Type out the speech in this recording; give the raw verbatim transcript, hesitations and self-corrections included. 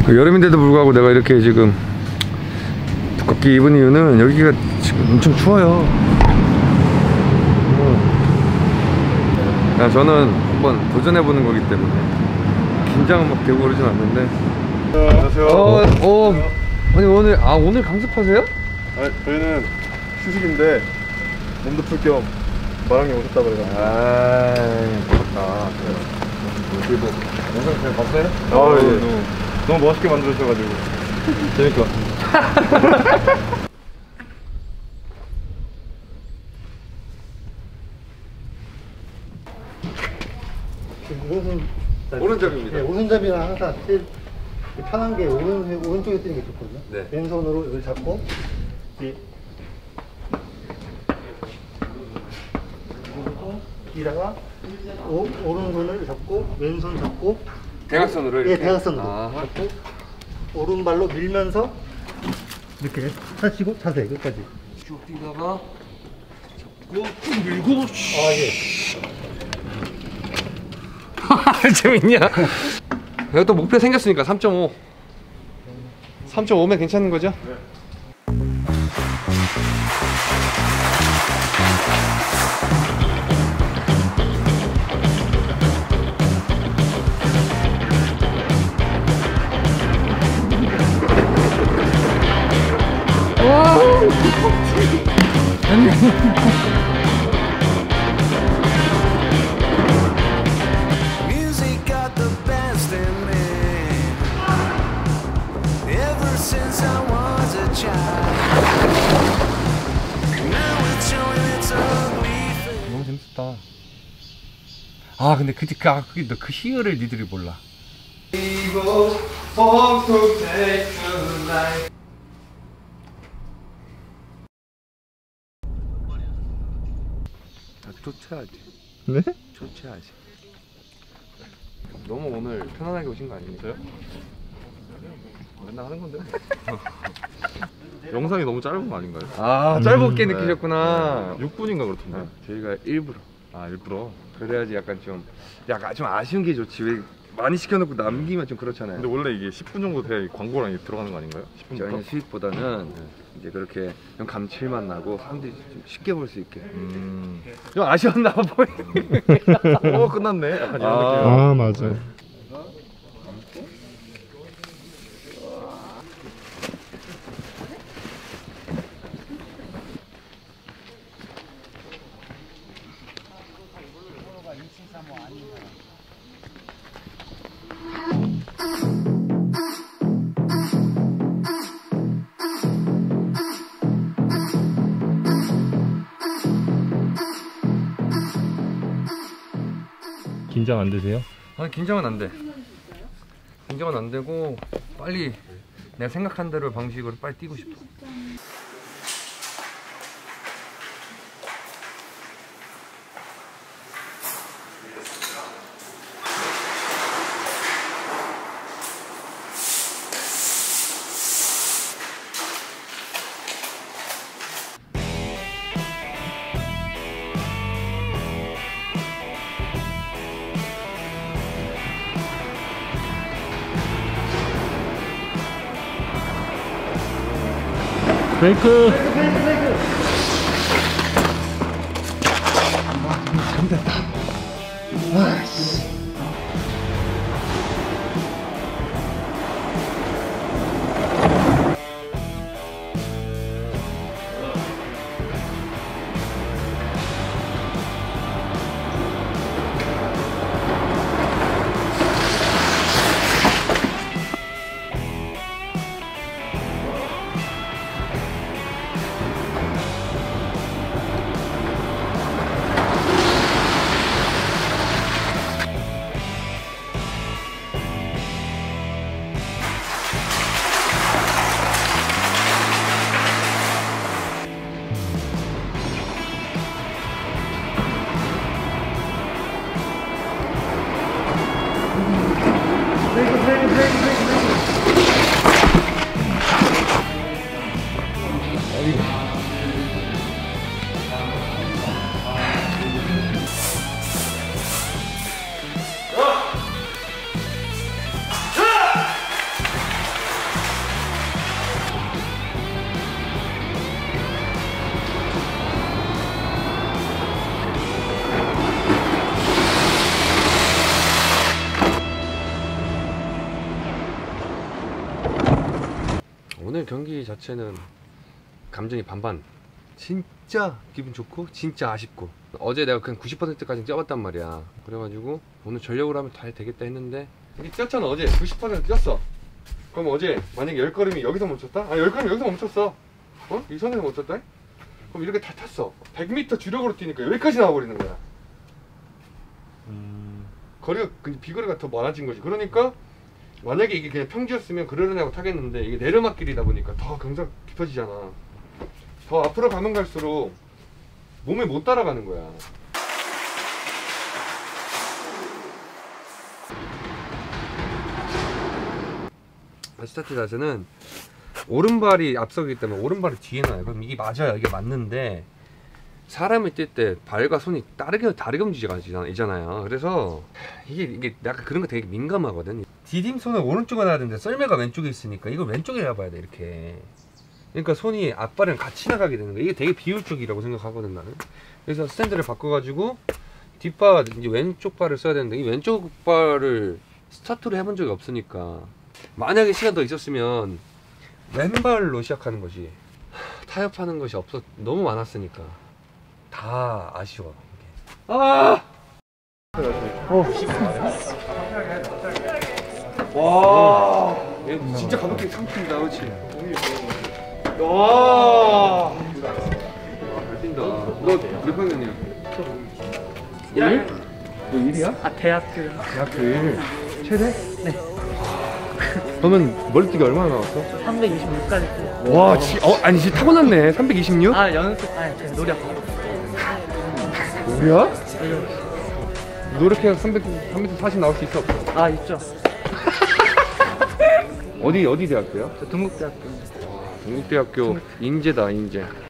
여름인데도 불구하고 내가 이렇게 지금 두껍게 입은 이유는 여기가 지금 엄청 추워요. 그냥 저는 한번 도전해보는 거기 때문에 긴장은 막 되고 그러진 않는데. 안녕하세요. 어, 어, 아니 오늘, 아 오늘 강습하세요? 아, 저희는 휴식인데 몸도 풀 겸 마랑에 오셨다 그래가지고. 아, 부럽다. 여기 뭐 영상 잘 봤어요? 아, 예. 너무, 너무 멋있게 만들어주셔가지고. 재밌고. 오른손 오른쪽입니다. 네, 오른손잡이랑 항상 제일 편한 게 오른, 오른쪽에 뜨는 게 좋거든요. 네. 왼손으로 이걸 잡고 이 그리고 이다가 오, 오른손을 잡고 왼손 잡고 대각선으로 이렇게? 예, 대각선으로 아. 잡고 오른발로 밀면서 이렇게 하시고 자세 끝까지 쭉 뛰다가 잡고 쭉 밀고. 아 예. 재밌냐? 내가 또 목표 생겼으니까 삼 점 오. 삼 점 오면 괜찮은 거죠? 네. 너무 재밌었다. 아 근데 그, 그, 아, 그, 그 희열을 니들이 몰라. 쫓아야지. 네? 쫓아야지. 너무 오늘 편안하게 오신 거 아닙니까? 맨날 하는 건데. 영상이 너무 짧은 거 아닌가요? 아, 짧게 음, 느끼셨구나. 네. 육 분인가 그렇던데. 아, 저희가 일부러. 아, 일부러? 그래야지 약간 좀 약간 좀 아쉬운 게 좋지. 왜 많이 시켜놓고 남기면 좀 그렇잖아요. 근데 원래 이게 십 분 정도 돼야 광고랑 이게 들어가는 거 아닌가요? 십 분부터? 저희는 수익보다는 이제 그렇게 좀 감칠맛 나고 사람들이 좀 쉽게 볼 수 있게. 음. 좀 아쉬웠나 봐 보이. 어, 끝났네. 약간 이런 아. 느낌. 아 맞아요. 긴장 안 되세요? 아니 긴장은 안 돼. 긴장은 안 되고 빨리 내가 생각한 대로 방식으로 빨리 뛰고 싶어. 브레이크. 오늘 경기 자체는 감정이 반반. 진짜 기분 좋고 진짜 아쉽고. 어제 내가 그냥 구십 퍼센트까지 뛰어봤단 말이야. 그래가지고 오늘 전력으로 하면 다 되겠다 했는데 이게 뛰었잖아. 어제 구십 퍼센트 뛰었어. 그럼 어제 만약에 열 걸음이 여기서 멈췄다? 아 열 걸음이 여기서 멈췄어. 어? 이 선에서 멈췄다? 그럼 이렇게 다 탔어. 백 미터 주력으로 뛰니까 여기까지 나와버리는 거야. 음, 거리가 비거리가 더 많아진 거지. 그러니까 만약에 이게 그냥 평지였으면 그러려냐고 타겠는데 이게 내려막길이다 보니까 더 경사가 깊어지잖아. 더 앞으로 가면 갈수록 몸에 못 따라가는 거야. 스타트 자세는 오른발이 앞서기 때문에 오른발이 뒤에 나요. 그럼 이게 맞아요. 이게 맞는데 사람이 뛸 때 발과 손이 다르게 다르게 움직이잖아요. 그래서 이게 이게 약간 그런 거 되게 민감하거든. 디딤손은 오른쪽에 놔야 되는데 썰매가 왼쪽에 있으니까 이걸 왼쪽에 잡아야 돼 이렇게. 그러니까 손이 앞발이랑 같이 나가게 되는 거야. 이게 되게 비효율적이라고 생각하거든 나는. 그래서 스탠드를 바꿔가지고 뒷발 이제 왼쪽 발을 써야 되는데 이 왼쪽 발을 스타트로 해본 적이 없으니까 만약에 시간 더 있었으면 왼발로 시작하는 거지. 타협하는 것이 없어 너무 많았으니까 다 아쉬워. 이게. 아! 와, 얘 진짜 가볍게 삼킨다, 그렇지? 와, 잘 뛴다. 너몇 학년이야? 일? 너 일이야? 아 대학교요. 대학교 일. 최대? 네. 너는 멀리뛰기 얼마나 나왔어? 삼백이십육까지 뛰어. 와, 지, 어, 아니 진짜 타고났네. 삼백이십육? 아 연습 아니 제가 노력. 우리야? 노력해서 삼백, 삼백사십 나올 수 있어? 없어? 아 있죠. 어디 어디 대학교야? 저 동국대학교. 동국대학교 인재다 인재.